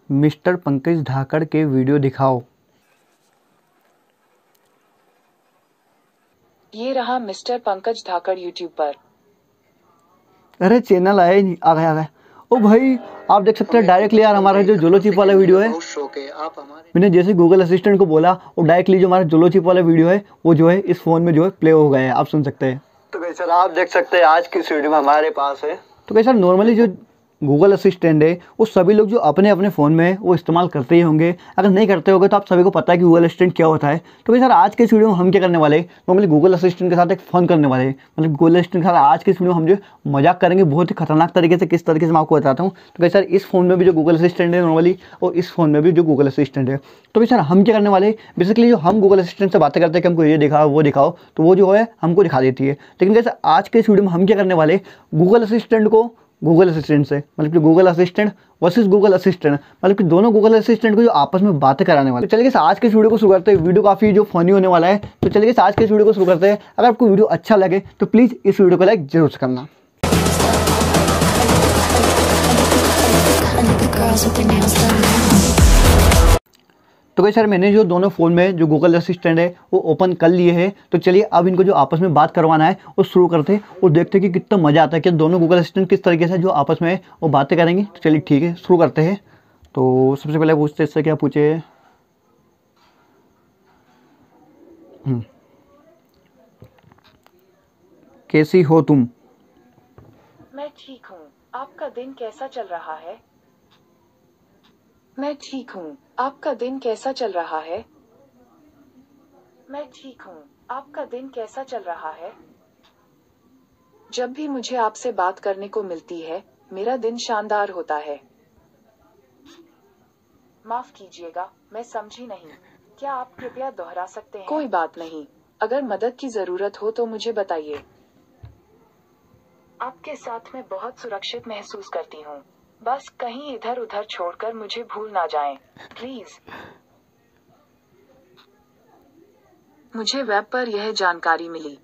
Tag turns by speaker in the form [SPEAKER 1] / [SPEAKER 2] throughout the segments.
[SPEAKER 1] Mister Pankaj धाकड़ के video दिखाओ।
[SPEAKER 2] ये रहा मिस्टर पंकज धाकड़ यूट्यूब पर।
[SPEAKER 1] अरे चैनल आया ही नहीं, आ गया। ओ भाई आप देख सकते हैं डायरेक्टली यार हमारा जो जोलो चिप वाला वीडियो है, मैंने जैसे गूगल असिस्टेंट को बोला और डायरेक्टली जो हमारा जोलो चिप वाला वीडियो है वो जो है इस फोन में जो है प्ले हो गया है, आप सुन सकते हैं। तो भाई सर आप देख सकते हैं आज की इस वीडियो में हमारे पास है, तो भाई सर नॉर्मली जो गूगल असिस्टेंट है वो सभी लोग जो अपने अपने फ़ोन में वो इस्तेमाल करते ही होंगे। अगर नहीं करते होंगे तो आप सभी को पता है कि गूगल असिस्टेंट क्या होता है। तो भाई सर आज के इस वीडियो में हम क्या करने वाले हैं, नॉर्मली गूगल असिस्टेंट के साथ एक फ़न करने वाले हैं। मतलब गूगल असिस्टेंट के साथ आज के इस वीडियो में हम जो मजाक करेंगे बहुत ही खतरनाक तरीके से, किस तरीके से मैं आपको बताता हूँ। तो भाई सर इस फ़ोन में भी जो गूगल असिस्टेंट है नॉर्मली, और इस फ़ोन में भी जो गूगल असिस्टेंट है, तो भाई सर हम क्या करने वाले हैं, बेसिकली जो हम गूगल असिस्टेंट से बातें करते हैं कि हमको ये दिखाओ वो दिखाओ, तो वो जो है हमको दिखा देती है। लेकिन कैसे आज के इस वीडियो में हम क्या करने वाले, गूगल असिस्टेंट को गूगल असिस्टेंट से, मतलब कि Google assistant versus Google assistant, मतलब कि दोनों गूगल असिस्टेंट को जो आपस में बातें कराने वाले। तो चलिए आज के इस वीडियो को शुरू करते हैं। वीडियो काफ़ी जो फनी होने वाला है, तो चलिए आज के इस वीडियो को शुरू करते हैं। अगर आपको वीडियो अच्छा लगे तो प्लीज़ इस वीडियो को लाइक जरूर से करना। तो भाई सर मैंने जो दोनों फ़ोन में जो गूगल असिस्टेंट है वो ओपन कर लिए हैं। तो चलिए अब इनको जो आपस में बात करवाना है वो शुरू करते हैं और देखते हैं कि कितना मज़ा आता है कि दोनों गूगल असिस्टेंट किस तरीके से जो आपस में वो बातें करेंगे। तो चलिए ठीक है शुरू करते हैं। तो सबसे पहले पूछते इससे क्या पूछे, कैसी हो तुम?
[SPEAKER 2] मैं ठीक हूँ, आपका दिन कैसा चल रहा है? मैं ठीक हूँ, आपका दिन कैसा चल रहा है? मैं ठीक हूँ, आपका दिन कैसा चल रहा है? जब भी मुझे आपसे बात करने को मिलती है मेरा दिन शानदार होता है। माफ कीजिएगा, मैं समझी नहीं। क्या आप कृपया दोहरा सकते हैं? कोई बात नहीं, अगर मदद की जरूरत हो तो मुझे बताइए। आपके साथ मैं बहुत सुरक्षित महसूस करती हूँ। बस कहीं इधर उधर छोड़कर मुझे भूल ना जाएं, प्लीज। मुझे वेब पर यह जानकारी मिली।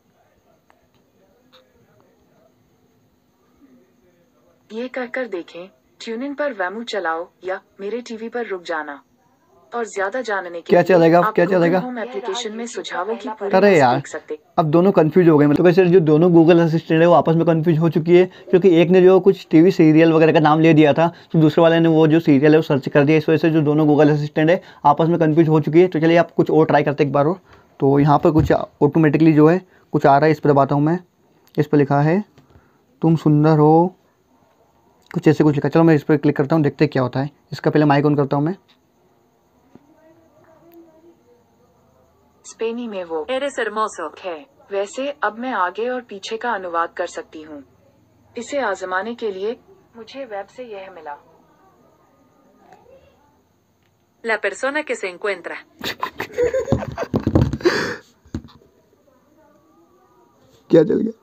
[SPEAKER 2] ये कहकर देखें, ट्यून इन पर वेमू चलाओ या मेरे टीवी पर रुक जाना। और ज्यादा जानने के
[SPEAKER 1] क्या
[SPEAKER 2] लिए
[SPEAKER 1] चलेगा
[SPEAKER 2] आप
[SPEAKER 1] क्या
[SPEAKER 2] गूगल
[SPEAKER 1] चलेगा?
[SPEAKER 2] होम एप्लीकेशन में सुझावों की पूरी
[SPEAKER 1] अरे
[SPEAKER 2] लिस्ट
[SPEAKER 1] यार
[SPEAKER 2] देख सकते।
[SPEAKER 1] अब दोनों कंफ्यूज हो गए। मतलब वैसे जो दोनों गूगल असिस्टेंट है वो आपस में कंफ्यूज हो चुकी है, क्योंकि एक ने जो कुछ टीवी सीरियल वगैरह का नाम ले दिया था तो दूसरे वाले ने वो जो सीरियल है वो सर्च कर दिया। इस वजह से जो दोनों गूगल असिस्टेंट है आपस में कंफ्यूज हो चुकी है। तो चलिए आप कुछ और ट्राई करते एक बार और। तो यहाँ पर कुछ ऑटोमेटिकली जो है कुछ आ रहा है, इस पर दबाता हूँ मैं। इस पर लिखा है तुम सुंदर हो, कुछ ऐसे कुछ लिखा। चलो मैं इस पर क्लिक करता हूँ, देखते क्या होता है। इसका पहले माइक ऑन करता हूँ मैं।
[SPEAKER 2] स्पेनी में वो एरेस hermoso है। वैसे अब मैं आगे और पीछे का अनुवाद कर सकती हूँ। इसे आजमाने के लिए मुझे वेब से यह मिला। La persona que se encuentra।
[SPEAKER 1] क्या चल गया?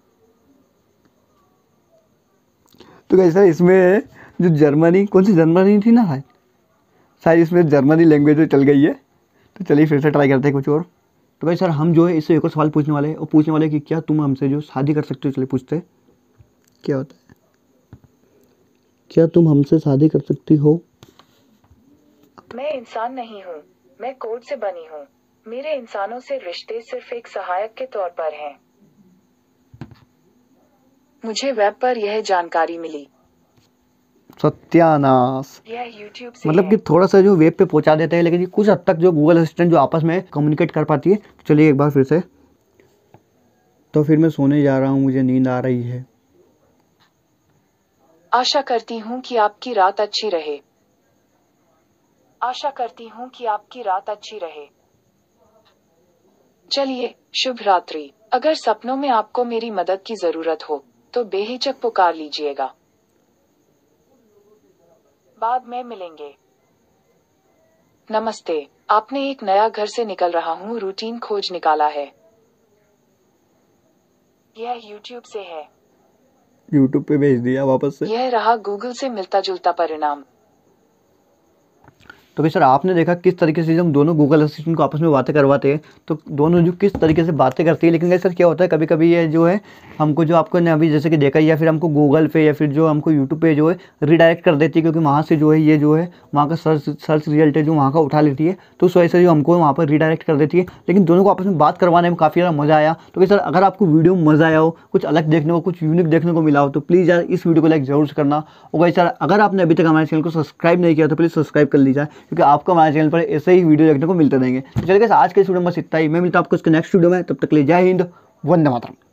[SPEAKER 1] तो कैसा इसमें जो जर्मनी, कौन सी जर्मनी थी ना भाई, शायद इसमें जर्मनी लैंग्वेज में चल गई है। तो चलिए फिर से ट्राई करते हैं कुछ और। तो भाई सर हम जो है इससे एक और सवाल पूछने वाले हैं, और पूछने वाले हैं कि क्या तुम हमसे जो शादी कर सकते हो। चलिए पूछते हैं क्या होता है, क्या तुम हमसे शादी कर सकती हो?
[SPEAKER 2] मैं इंसान नहीं हूँ, मैं कोड से बनी हूँ। मेरे इंसानों से रिश्ते सिर्फ एक सहायक के तौर पर हैं। मुझे वेब पर यह जानकारी मिली।
[SPEAKER 1] सत्यानाश।
[SPEAKER 2] यह यूट्यूब से
[SPEAKER 1] मतलब
[SPEAKER 2] है।
[SPEAKER 1] कि थोड़ा सा जो वेब पे पहुंचा देते हैं, लेकिन कुछ हद तक जो गूगल असिस्टेंट जो आपस में कम्युनिकेट कर पाती है। तो चलिए एक बार फिर से। तो फिर मैं सोने जा रहा हूँ, मुझे नींद आ रही है।
[SPEAKER 2] आशा करती हूँ कि आपकी रात अच्छी रहे। आशा करती हूँ कि आपकी रात अच्छी रहे। चलिए शुभ रात्रि। अगर सपनों में आपको मेरी मदद की जरूरत हो तो बेहिचक पुकार लीजिएगा। बाद में मिलेंगे। नमस्ते, आपने एक नया घर से निकल रहा हूँ रूटीन खोज निकाला है। यह यूट्यूब से है।
[SPEAKER 1] यूट्यूब पे भेज दिया वापस से।
[SPEAKER 2] यह रहा गूगल से मिलता जुलता परिणाम।
[SPEAKER 1] तो कि सर आपने देखा किस तरीके से हम दोनों गूगल असिस्टेंट को आपस में बातें करवाते हैं, तो दोनों जो किस तरीके से बातें करती है। लेकिन सर क्या होता है, कभी कभी ये जो है हमको जो आपको ने अभी जैसे कि देखा, या फिर हमको गूगल पे या फिर जो हमको यूट्यूब पे जो है रीडायरेक्ट कर देती है, क्योंकि वहाँ से जो है ये जो है वहाँ का सर्च रिजल्ट है जो वहाँ का उठा लेती है, तो उस वजह से जो हमको वहाँ पर रीडायरेक्ट कर देती है। लेकिन दोनों को आपस में बात करवाने में काफ़ी ज़्यादा मज़ा आया। तो सर अगर आपको वीडियो में मज़ा आया हो, कुछ अलग देखने को, कुछ यूनिक देखने को मिला हो, तो प्लीज़ यार इस वीडियो को लाइक जरूर करना। और गाइस यार अगर आपने अभी तक हमारे चैनल को सब्सक्राइब नहीं किया तो प्लीज़ सब्सक्राइब कर लीजिए, क्योंकि आपको हमारे चैनल पर ऐसे ही वीडियो देखने को मिलते रहेंगे। तो चलिए गाइस आज के इस वीडियो में बस इतना ही। मैं मिलता हूँ आपको इसके नेक्स्ट वीडियो में, तब तक के लिए जय हिंद, वंदे मातरम।